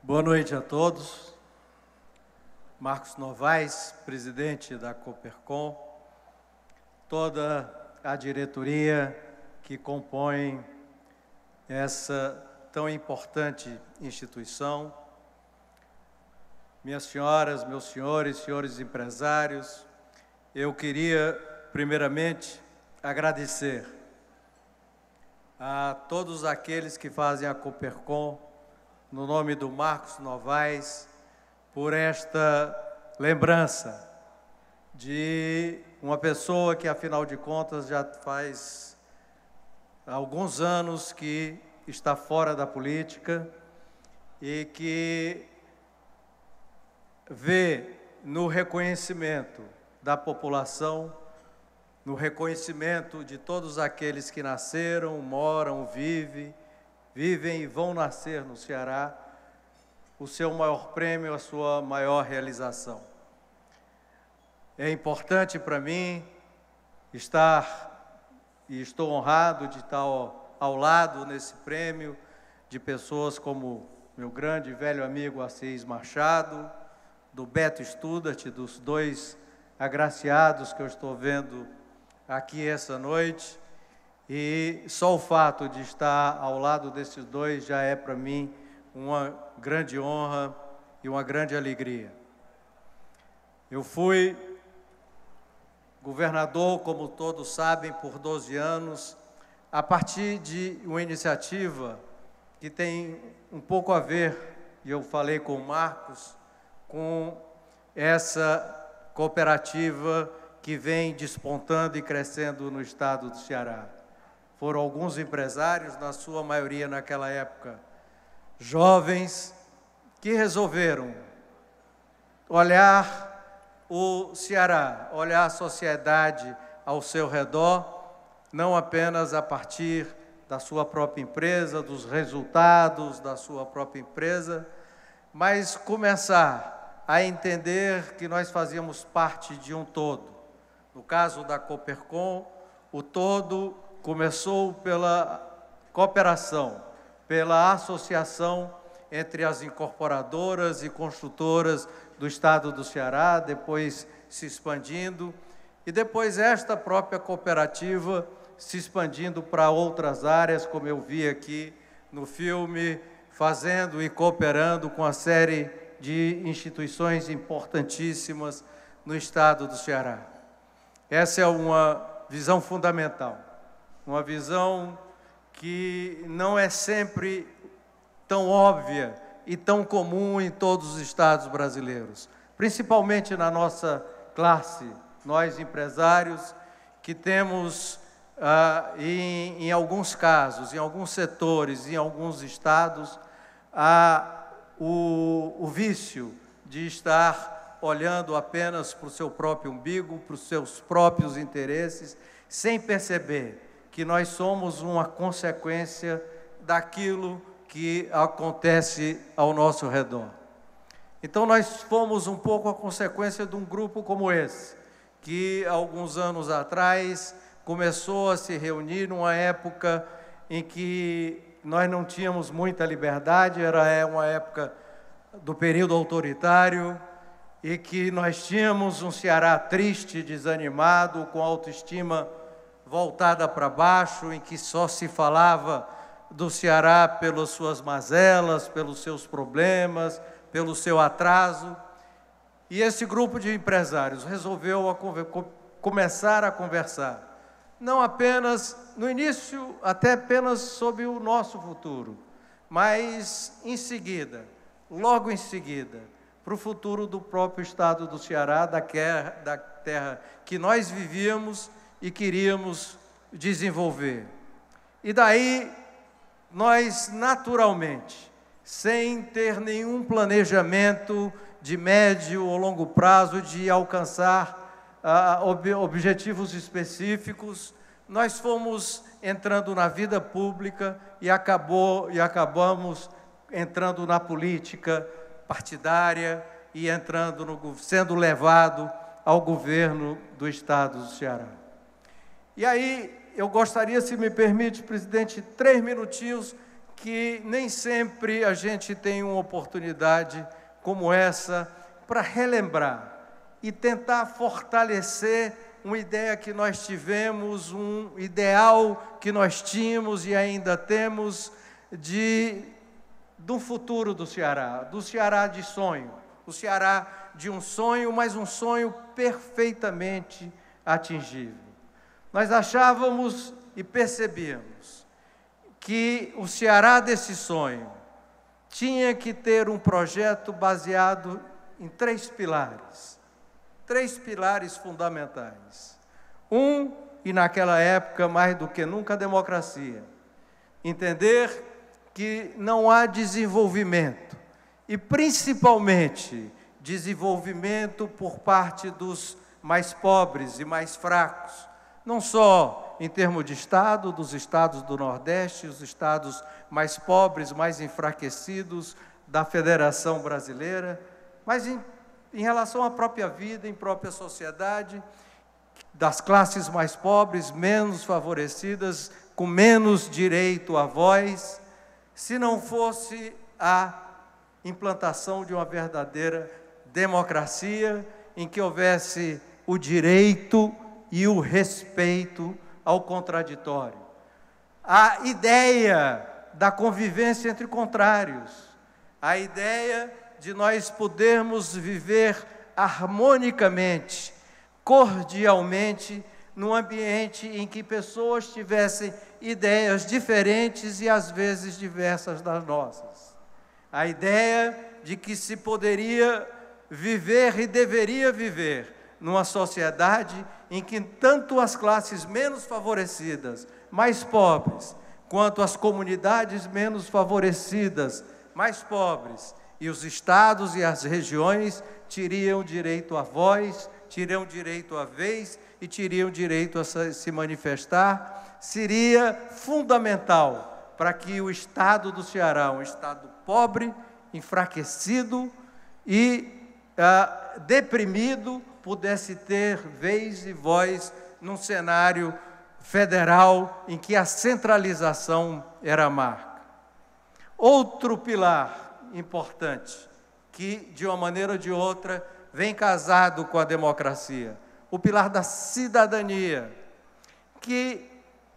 Boa noite a todos. Marcos Novaes, presidente da Coopercon, toda a diretoria que compõe essa tão importante instituição, minhas senhoras, meus senhores, senhores empresários, eu queria, primeiramente, agradecer a todos aqueles que fazem a Coopercon, no nome do Marcos Novaes, por esta lembrança de uma pessoa que, afinal de contas, já faz alguns anos que está fora da política e que vê no reconhecimento da população, no reconhecimento de todos aqueles que nasceram, moram, vivem e vão nascer no Ceará, o seu maior prêmio, a sua maior realização. É importante para mim estar, e estou honrado de estar ao lado nesse prêmio, de pessoas como meu grande e velho amigo Assis Machado, do Beto Studart, dos dois agraciados que eu estou vendo aqui essa noite, e só o fato de estar ao lado desses dois já é para mim uma grande honra e uma grande alegria. Eu fui governador, como todos sabem, por 12 anos, a partir de uma iniciativa que tem um pouco a ver, e eu falei com o Marcos, com essa cooperativa que vem despontando e crescendo no estado do Ceará. Foram alguns empresários, na sua maioria naquela época, jovens, que resolveram olhar o Ceará, olhar a sociedade ao seu redor, não apenas a partir da sua própria empresa, dos resultados da sua própria empresa, mas começar a entender que nós fazíamos parte de um todo. No caso da Coopercon, o todo começou pela cooperação, pela associação entre as incorporadoras e construtoras do estado do Ceará, depois se expandindo, e depois esta própria cooperativa se expandindo para outras áreas, como eu vi aqui no filme, fazendo e cooperando com a série de instituições importantíssimas no estado do Ceará. Essa é uma visão fundamental, uma visão que não é sempre tão óbvia e tão comum em todos os estados brasileiros, principalmente na nossa classe, nós empresários, que temos, em alguns casos, em alguns setores, em alguns estados, o vício de estar olhando apenas para o seu próprio umbigo, para os seus próprios interesses, sem perceber que nós somos uma consequência daquilo que acontece ao nosso redor. Então, nós fomos um pouco a consequência de um grupo como esse, que, alguns anos atrás, começou a se reunir numa época em que nós não tínhamos muita liberdade, era uma época do período autoritário, e que nós tínhamos um Ceará triste, desanimado, com autoestima voltada para baixo, em que só se falava do Ceará pelas suas mazelas, pelos seus problemas, pelo seu atraso. E esse grupo de empresários resolveu começar a conversar, não apenas, no início, até apenas sobre o nosso futuro, mas em seguida, logo em seguida, para o futuro do próprio estado do Ceará, da terra que nós vivíamos e queríamos desenvolver. E daí, nós naturalmente, sem ter nenhum planejamento de médio ou longo prazo de alcançar objetivos específicos, nós fomos entrando na vida pública e acabamos entrando na política partidária e sendo levado ao governo do estado do Ceará. E aí, eu gostaria, se me permite, presidente, 3 minutinhos, que nem sempre a gente tem uma oportunidade como essa para relembrar e tentar fortalecer uma ideia que nós tivemos, um ideal que nós tínhamos e ainda temos do futuro do Ceará de sonho, o Ceará de um sonho, mas um sonho perfeitamente atingível. Nós achávamos e percebíamos que o Ceará desse sonho tinha que ter um projeto baseado em três pilares fundamentais. E naquela época, mais do que nunca, a democracia. Entender que não há desenvolvimento, e principalmente desenvolvimento por parte dos mais pobres e mais fracos, não só em termos de Estado, dos estados do Nordeste, os estados mais pobres, mais enfraquecidos da Federação Brasileira, mas em relação à própria vida, em própria sociedade, das classes mais pobres, menos favorecidas, com menos direito à voz, se não fosse a implantação de uma verdadeira democracia, em que houvesse o direito e o respeito ao contraditório. A ideia da convivência entre contrários, a ideia de nós podermos viver harmonicamente, cordialmente, num ambiente em que pessoas tivessem ideias diferentes e às vezes diversas das nossas. A ideia de que se poderia viver e deveria viver numa sociedade em que tanto as classes menos favorecidas, mais pobres, quanto as comunidades menos favorecidas, mais pobres, e os estados e as regiões teriam direito à voz, teriam direito à vez e teriam direito a se manifestar, seria fundamental para que o estado do Ceará, um estado pobre, enfraquecido e deprimido, pudesse ter vez e voz num cenário federal em que a centralização era a marca. Outro pilar importante, que de uma maneira ou de outra vem casado com a democracia, o pilar da cidadania, que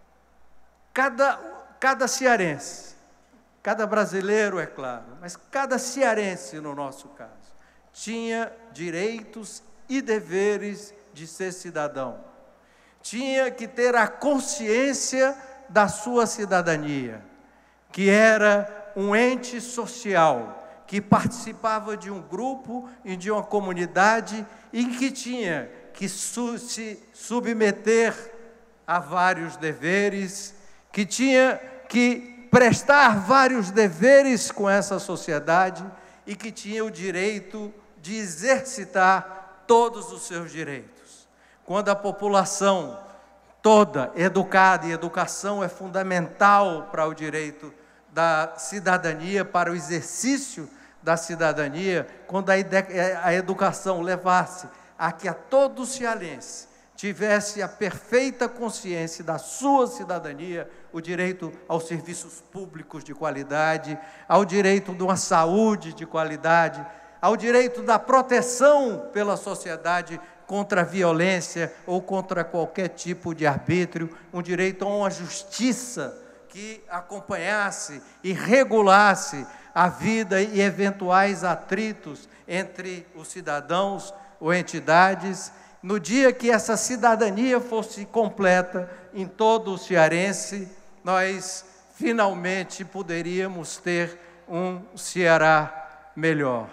cada cearense, cada brasileiro, é claro, mas cada cearense, no nosso caso, tinha direitos e deveres de ser cidadão. Tinha que ter a consciência da sua cidadania, que era um ente social, que participava de um grupo e de uma comunidade e que tinha que se submeter a vários deveres, que tinha que prestar vários deveres com essa sociedade e que tinha o direito de exercitar todos os seus direitos. Quando a população toda educada, e educação é fundamental para o direito da cidadania, para o exercício da cidadania, quando a educação levasse a que a todo cearense tivesse a perfeita consciência da sua cidadania, o direito aos serviços públicos de qualidade, ao direito de uma saúde de qualidade, ao direito da proteção pela sociedade contra a violência ou contra qualquer tipo de arbítrio, um direito a uma justiça que acompanhasse e regulasse a vida e eventuais atritos entre os cidadãos ou entidades. No dia que essa cidadania fosse completa em todo o cearense, nós finalmente poderíamos ter um Ceará melhor.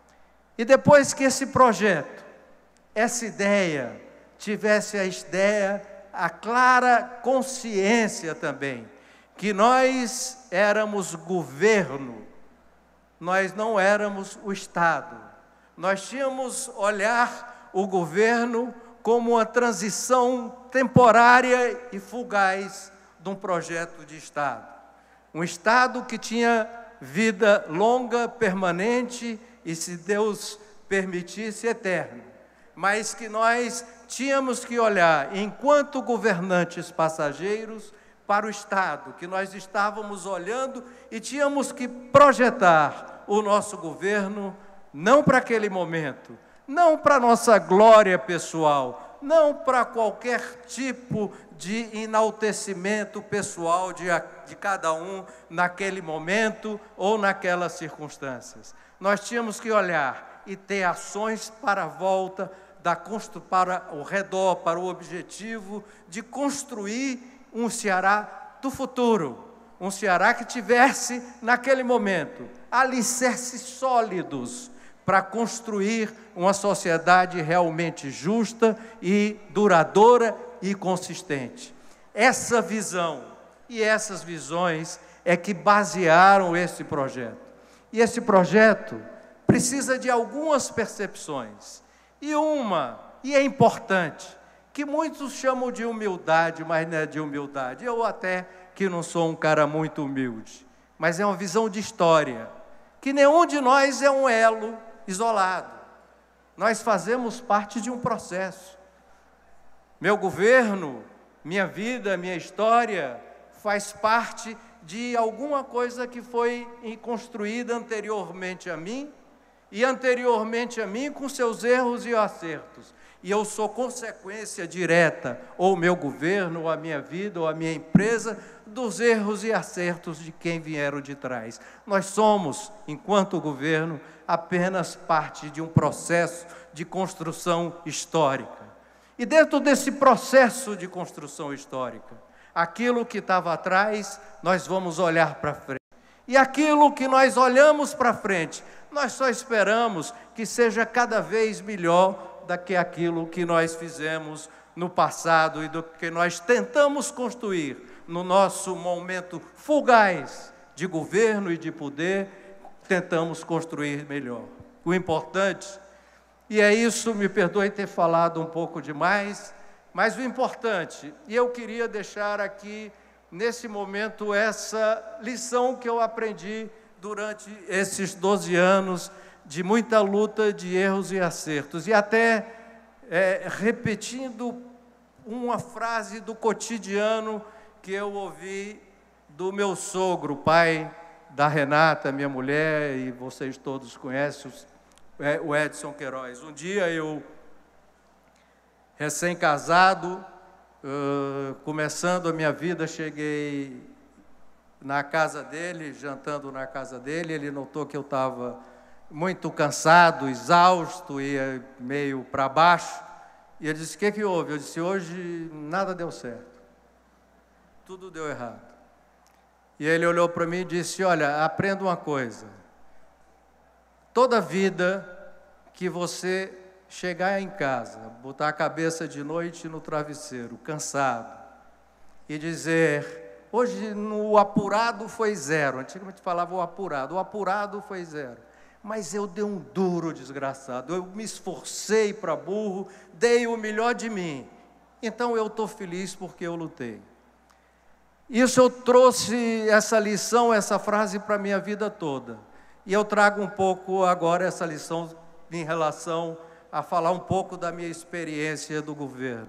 E depois que esse projeto, essa ideia, tivesse a clara consciência também, que nós éramos governo, nós não éramos o Estado. Nós tínhamos olhar o governo como uma transição temporária e fugaz de um projeto de Estado. Um Estado que tinha vida longa, permanente e, se Deus permitisse, eterna. Mas que nós tínhamos que olhar, enquanto governantes passageiros, para o Estado, que nós estávamos olhando e tínhamos que projetar o nosso governo não para aquele momento, não para nossa glória pessoal, não para qualquer tipo de enaltecimento pessoal de cada um naquele momento ou naquelas circunstâncias. Nós tínhamos que olhar e ter ações para a volta, para o redor, para o objetivo de construir um Ceará do futuro, um Ceará que tivesse, naquele momento, alicerces sólidos para construir uma sociedade realmente justa e duradoura e consistente. Essa visão e essas visões é que basearam esse projeto. E esse projeto precisa de algumas percepções. E é importante, que muitos chamam de humildade, mas não é de humildade. Eu até que não sou um cara muito humilde, mas é uma visão de história, que nenhum de nós é um elo isolado. Nós fazemos parte de um processo. Meu governo, minha vida, minha história, faz parte de alguma coisa que foi construída anteriormente a mim, e anteriormente a mim com seus erros e acertos. E eu sou consequência direta, ou o meu governo, ou a minha vida, ou a minha empresa, dos erros e acertos de quem vieram de trás. Nós somos, enquanto governo, apenas parte de um processo de construção histórica. E dentro desse processo de construção histórica, aquilo que estava atrás, nós vamos olhar para frente. E aquilo que nós olhamos para frente, nós só esperamos que seja cada vez melhor do que aquilo que nós fizemos no passado e do que nós tentamos construir no nosso momento fugaz de governo e de poder, tentamos construir melhor. O importante, e é isso, me perdoe ter falado um pouco demais, mas o importante, e eu queria deixar aqui, nesse momento, essa lição que eu aprendi durante esses 12 anos de muita luta, de erros e acertos, e até repetindo uma frase do cotidiano que eu ouvi do meu sogro, pai da Renata, minha mulher, e vocês todos conhecem, o Edson Queiroz. Um dia eu, recém-casado, começando a minha vida, cheguei na casa dele, jantando na casa dele, ele notou que eu estava muito cansado, exausto e meio para baixo, e ele disse: o que houve? Eu disse: hoje nada deu certo, tudo deu errado. E ele olhou para mim e disse: olha, aprenda uma coisa, toda vida que você chegar em casa, botar a cabeça de noite no travesseiro, cansado, e dizer: hoje no apurado foi 0, antigamente falava o apurado foi 0, mas eu dei um duro desgraçado, eu me esforcei para burro, dei o melhor de mim, então eu estou feliz porque eu lutei. Isso eu trouxe essa lição, essa frase para a minha vida toda, e eu trago um pouco agora essa lição em relação a falar um pouco da minha experiência do governo.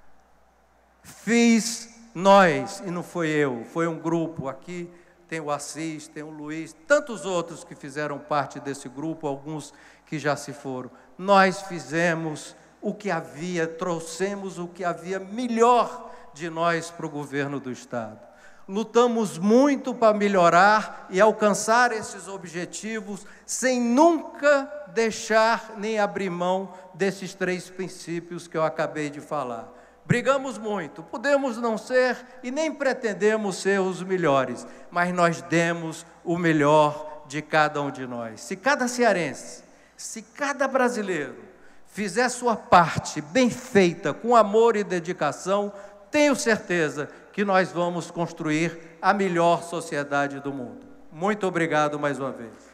Nós, e não foi eu, foi um grupo aqui, tem o Assis, tem o Luiz, tantos outros que fizeram parte desse grupo, alguns que já se foram. Nós fizemos o que havia, trouxemos o que havia melhor de nós para o governo do Estado. Lutamos muito para melhorar e alcançar esses objetivos, sem nunca deixar nem abrir mão desses 3 princípios que eu acabei de falar. Brigamos muito, podemos não ser e nem pretendemos ser os melhores, mas nós demos o melhor de cada um de nós. Se cada cearense, se cada brasileiro fizer sua parte bem feita, com amor e dedicação, tenho certeza que nós vamos construir a melhor sociedade do mundo. Muito obrigado mais uma vez.